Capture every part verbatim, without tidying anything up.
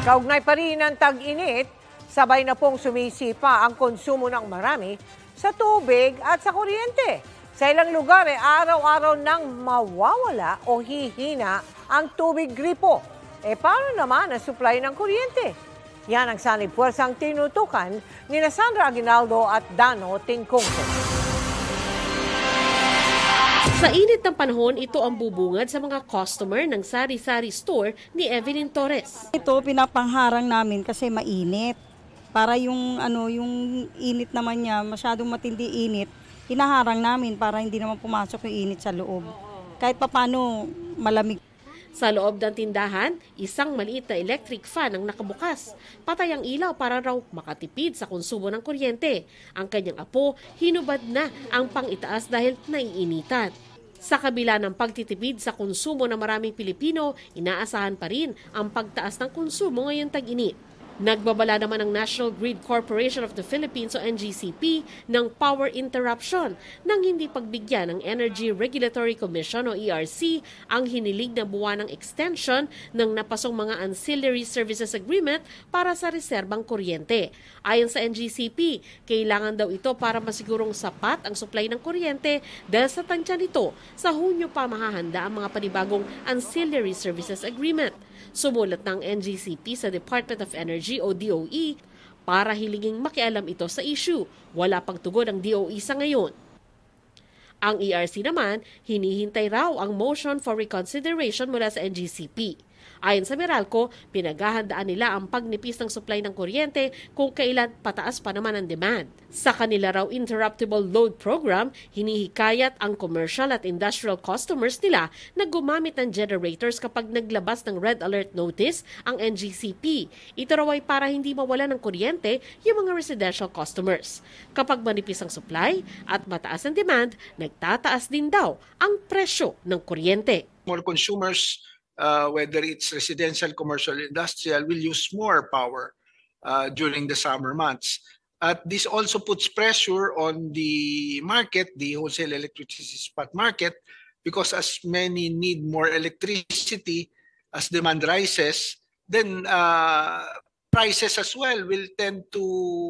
Kaugnay pa rin ang tag-init, sabay na pong sumisipa ang konsumo ng marami sa tubig at sa kuryente. Sa ilang lugar, eh, araw-araw nang mawawala o hihina ang tubig gripo. E paano naman ang supply ng kuryente? Yan ang sanib puwersang tinutukan ni Sandra Aguinaldo at Dano Tingkongko. Sa init ng panahon, ito ang bubungad sa mga customer ng sari-sari store ni Evelyn Torres. Ito pinapangharang namin kasi mainit. Para yung ano yung init naman niya, masyadong matindi init, hinaharang namin para hindi naman pumasok yung init sa loob. Kahit papaano malamig. Sa loob ng tindahan, isang maliit na electric fan ang nakabukas. Patay ang ilaw para raw makatipid sa konsumo ng kuryente. Ang kanyang apo, hinubad na ang pang-itaas dahil naiinitan. Sa kabila ng pagtitipid sa konsumo ng maraming Pilipino, inaasahan pa rin ang pagtaas ng konsumo ngayong tag-init. Nagbabala naman ang National Grid Corporation of the Philippines o N G C P ng power interruption nang hindi pagbigyan ng Energy Regulatory Commission o E R C ang hinilig na buwan ng extension ng napasong mga ancillary services agreement para sa reserbang kuryente. Ayon sa N G C P, kailangan daw ito para masigurong sapat ang supply ng kuryente dahil sa tansya nito sa Hunyo pa mahahanda ang mga panibagong ancillary services agreement. Sumulat ng N G C P sa Department of Energy o D O E para hilinging makialam ito sa issue. Wala pang tugon ang D O E sa ngayon. Ang E R C naman, hinihintay raw ang motion for reconsideration mula sa N G C P. Ayon sa Meralco, pinaghahandaan nila ang pagnipis ng supply ng kuryente kung kailan pataas pa naman ang demand. Sa kanila raw interruptible load program, hinihikayat ang commercial at industrial customers nila na gumamit ng generators kapag naglabas ng red alert notice ang N G C P. Ito raw ay para hindi mawala ng kuryente yung mga residential customers. Kapag manipis ang supply at mataas ang demand, nagtataas din daw ang presyo ng kuryente. More consumers, Uh, whether it's residential, commercial, industrial, will use more power uh, during the summer months. At this also puts pressure on the market, the wholesale electricity spot market, because as many need more electricity, as demand rises, then uh, prices as well will tend to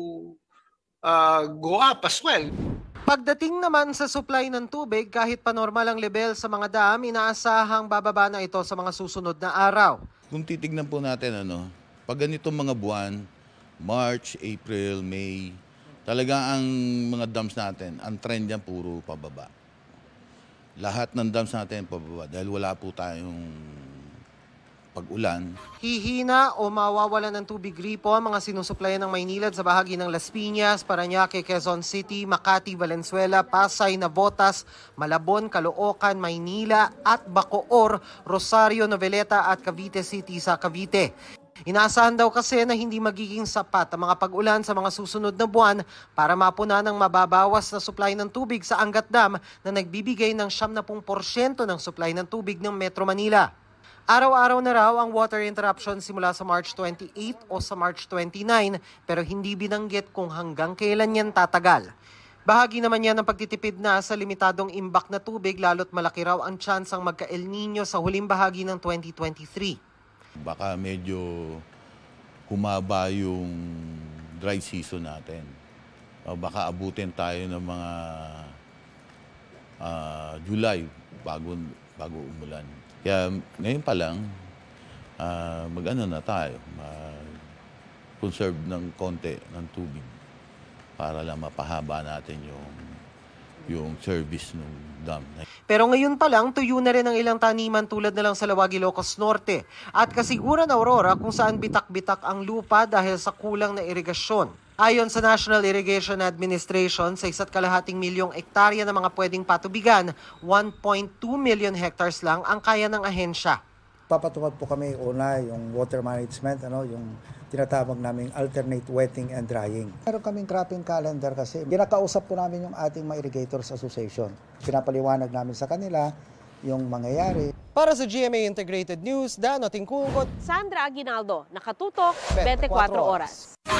uh, go up as well. Pagdating naman sa supply ng tubig, kahit pa normal ang level sa mga dam, inaasahang bababa na ito sa mga susunod na araw. Kung titignan po natin, ano, pag ganitong mga buwan, March, April, May, talaga ang mga dams natin, ang trend yan puro pababa. Lahat ng dams natin pababa dahil wala po tayong pag-ulan. Hihina o mawawalan ng tubig gripo ang mga sinusuplayan ng Maynilad sa bahagi ng Las Piñas, Parañaque, Quezon City, Makati, Valenzuela, Pasay, Navotas, Malabon, Caloocan, Maynila at Bacoor, Rosario, Noveleta at Cavite City sa Cavite. Inaasahan daw kasi na hindi magiging sapat ang mga pag-ulan sa mga susunod na buwan para mapuna ng mababawas na supply ng tubig sa Angat Dam na nagbibigay ng siyam na porsyento ng supply ng tubig ng Metro Manila. Araw-araw na raw ang water interruption simula sa March twenty-eight o sa March twenty-nine pero hindi binanggit kung hanggang kailan yan tatagal. Bahagi naman yan ng pagtitipid na sa limitadong imbak na tubig lalo't malaki raw ang tsansang magka-El Nino sa huling bahagi ng twenty twenty-three. Baka medyo humaba yung dry season natin. O baka abutin tayo ng mga uh, July bago, bago umulan. Kaya ngayon pa lang, uh, mag-ano na tayo, mag-conserve ng konti ng tubig para lang mapahaba natin yung, yung service ng dam. Pero ngayon pa lang, tuyo na rin ang ilang taniman tulad na lang sa Lawag, Ilocos Norte at Kasiguran, Aurora kung saan bitak-bitak ang lupa dahil sa kulang na irigasyon. Ayon sa National Irrigation Administration, sa isa't kalahating milyong ektarya ng mga pwedeng patubigan, one point two million hectares lang ang kaya ng ahensya. Papatupad po kami una yung water management, ano, yung tinatawag naming alternate wetting and drying. Meron kaming cropping calendar kasi kinakausap po namin yung ating mga irrigators association. Pinapaliwanag namin sa kanila yung mangyayari. Para sa G M A Integrated News, Dano Tingkungkot, Sandra Aguinaldo, nakatutok, twenty-four oras.